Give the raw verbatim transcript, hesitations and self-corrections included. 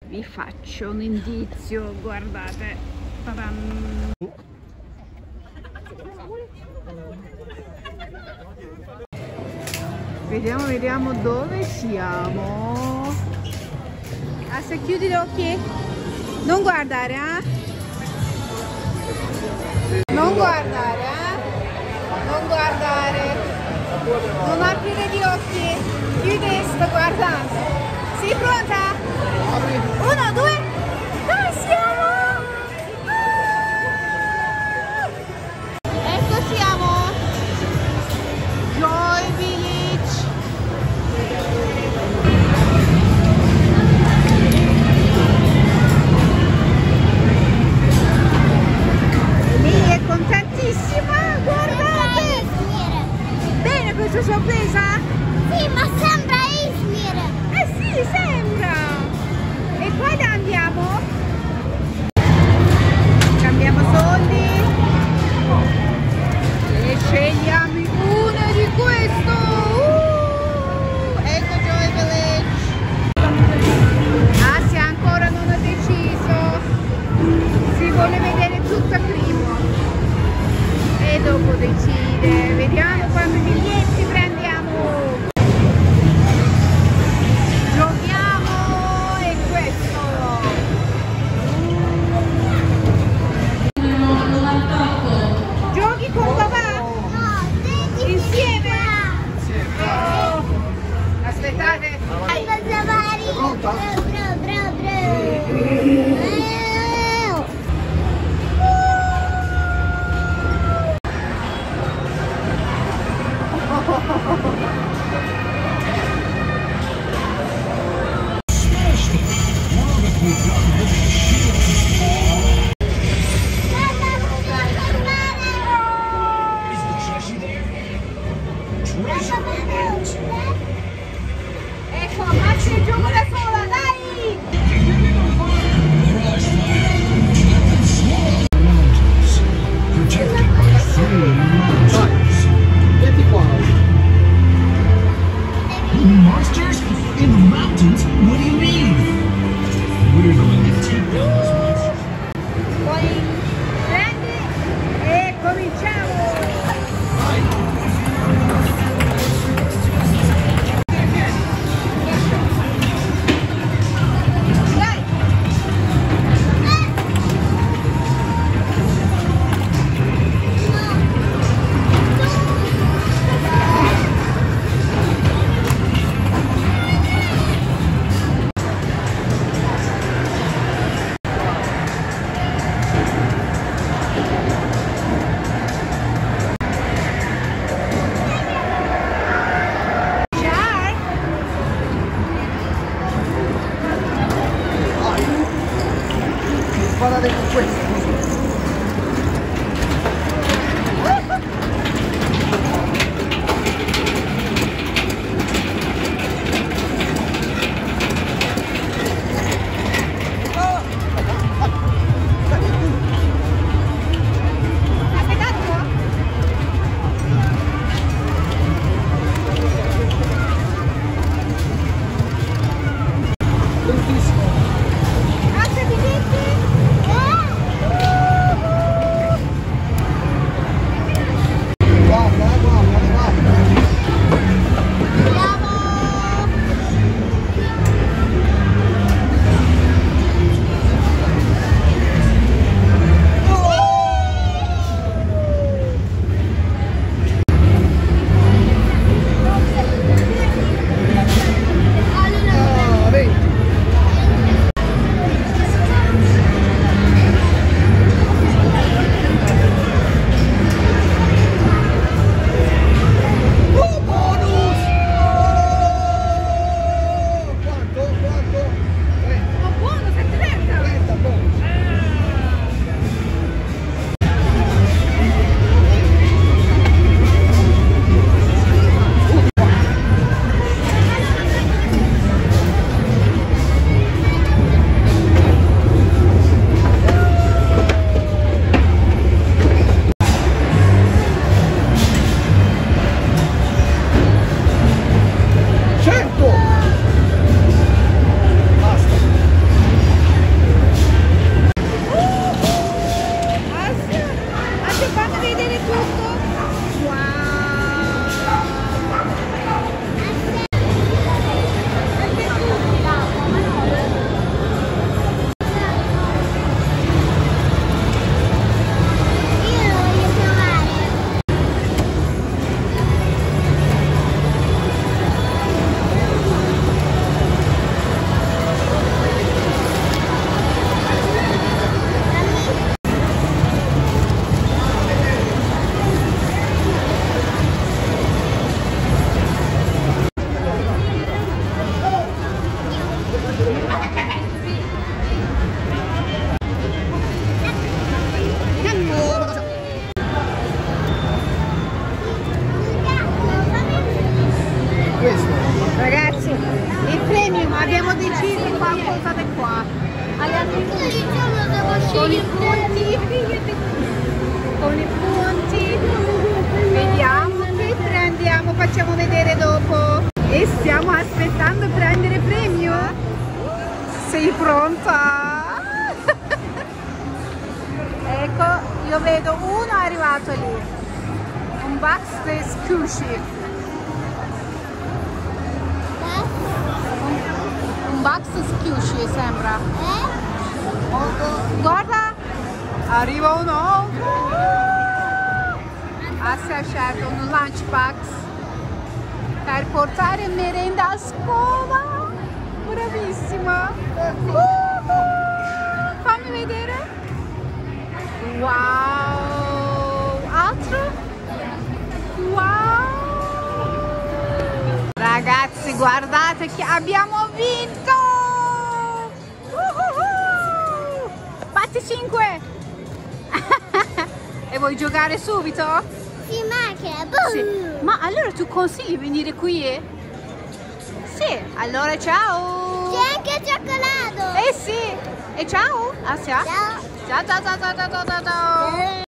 Vi faccio un indizio, guardate. Ta-dam. Vediamo, vediamo dove siamo. Ah, se chiudi gli occhi, non guardare, eh? Non guardare, eh? Non guardare. Non aprire gli occhi. Chiudi, sto guardando. Sei pronta? Uno, due, dove siamo? Ah! Ecco siamo. Joy Village. Lì è contentissima, guardate. Bene questa sorpresa? Sì, ma sembra Izmir. Eh sì, sembra. E poi da andiamo? Cambiamo soldi e scegliamo una di questo. Uh, ecco Joy Village. Asia ancora non ha deciso, si vuole vedere tutta prima e dopo decide. Vediamo quanti biglietti prendiamo. Ecco, facci il gioco da sola, dai! Metti qua. Monsters in the mountains? What do you mean? We're going to take down those monsters. Poi prendi e cominciamo! Guardate con questo. Eh? Agli altri Io devo con i scegliere punti. Con i punti. Vediamo che prendiamo, facciamo vedere dopo. E stiamo aspettando prendere premio. Sei pronta? Ecco, io vedo uno arrivato lì. Un Bugs Squishy. Un Bugs Squishy sembra. Guarda, arriva un altro. Assia ha scelto un lunchbox per portare merenda a scuola. Bravissima. Uh-huh. Fammi vedere. Wow. Altro? Wow. Ragazzi, guardate che abbiamo vinto. Uh-huh. Batti cinque. E vuoi giocare subito? Si macchina, Sì. Ma allora tu consigli venire qui? Sì, allora ciao! C'è anche il cioccolato! Eh sì! E ciao! Asia! Ciao! Ciao ciao ciao ciao ciao ciao ciao!